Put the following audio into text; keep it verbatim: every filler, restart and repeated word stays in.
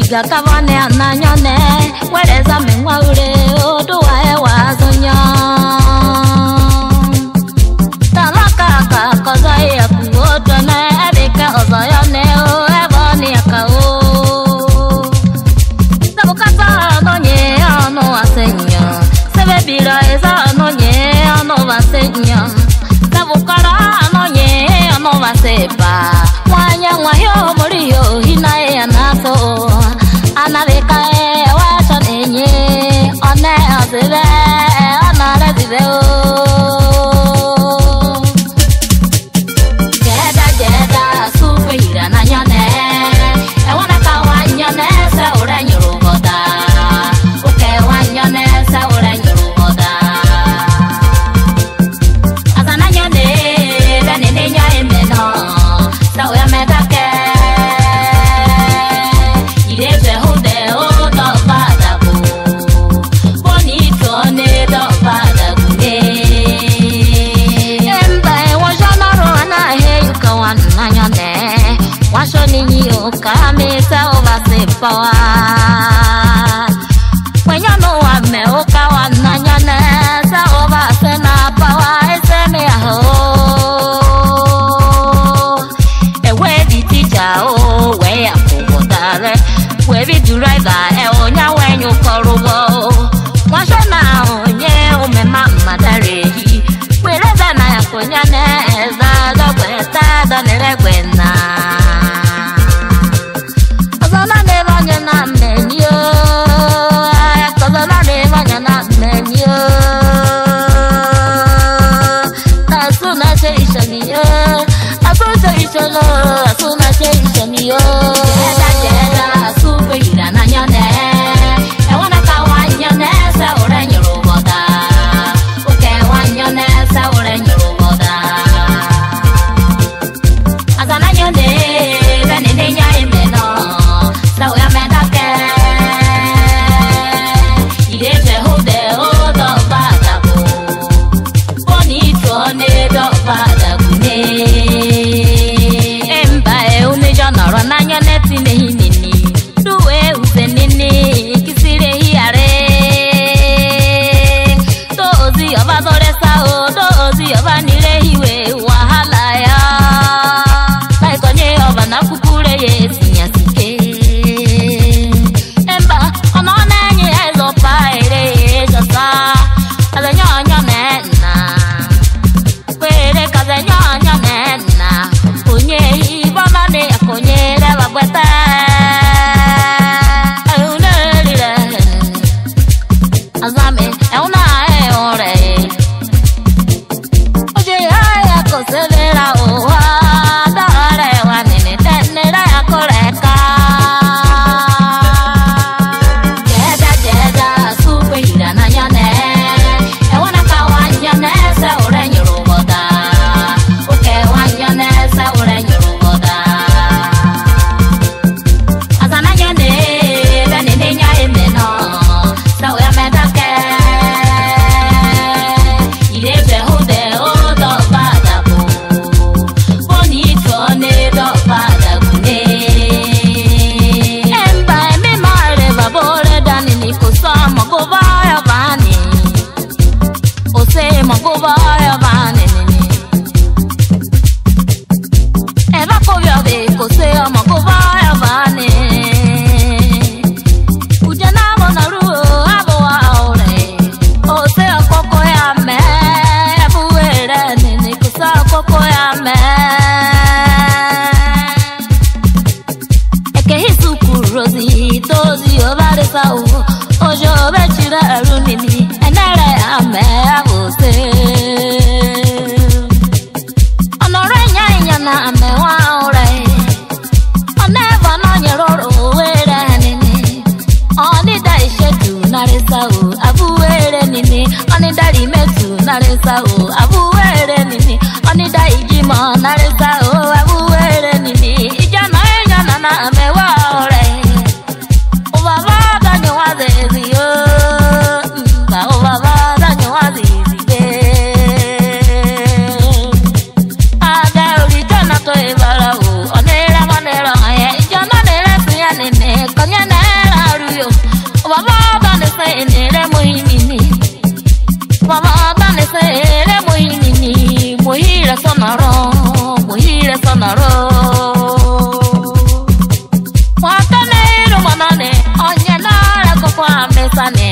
Iga kavane ananyone, wereza mengwa ure oduwa ewa zonya. Talaka kakoza ya kuotone, ebika ozoyone o eboni akao. Sabukata nonye ano asenya, sebebira eza nonye ano vasenya. Sabukara nonye ano vasepa, mwanya mwayo muriyo hinae anaso. Anabeka e wacha nenye, one azive, anare zive o. Jieda jieda, superhero na nyone, e wana kawa nyone se ure nyurugoda, uke wa nyone se ure nyurugoda. Azana nyone, beni ninya imeno, se uya medake. Kamisa ovasepawa Wenyano wa meuka wananyane Sa ovasena pawa eseme aho Ewe di teacher o we akubotare We bi driver e onya wenyu korubo Washona onye umema madarehi Wereza na ya konyane Eza dogweta donere gwena Jieda jieda, superhero na nyone, e wana kawa nyone se ure nyurugoda, uke wa nyone se ure nyurugoda. Azana nyone, beni ninya imeno, se uya medake. Ideje hude o do badaku, bonito ne do badaku ne. Nanya neti nehi nini, duwe use nini, kisire hiare. Dozi oba dore sao, dozi oba nire hiwe wahala ya. Laikonye oba na kukure ye sinyasike. Emba, ono nenye ezo paere jasa, kaze nyonyo nena. Kwere kaze nyonyo nena, kunye hiba mane ya konye. Azame, é una e ore. Oje haya kosevera oha, dare wanene tenera ya koreka. Jieda jieda, superhero na nyone, e wana kawa nyone se ure nyurugoda, uke wa nyone se ure nyurugoda. Azana nyone, beni ninya imeno, se uya medake. Ideje hude o do badaku, bonito ne do badaku ne. Emba emi mare babore dani ni kusa mokuba ya vani, ose mokuba ya vani nini. Eva kovya de kose mokuba ya vani. Ujana mona ruo abo aore, ose akoko ya me, ebuere nini kusa akoko ya me. Eke hisu kurozi, tozi obare sao, ojo bechira arunini, enere ya me abose. Onore nya na me wa ore, oneva no nyeroro were nini. Oni dai shetu nare sao, abuere nini. Oni dai metu nare sao, abuere nini. Oni dai jimo nare sao, abuere nini. Ijana enya na me wa ore. Uba bada nyowaze ziyo, mba uba bada nyowaze zibe. Aga uri jana to ibara u, onera manera ye. Ijana nere suya nene, konyana sonoro muhire sonoro wakane ro manane onye na ra ko kwa mesane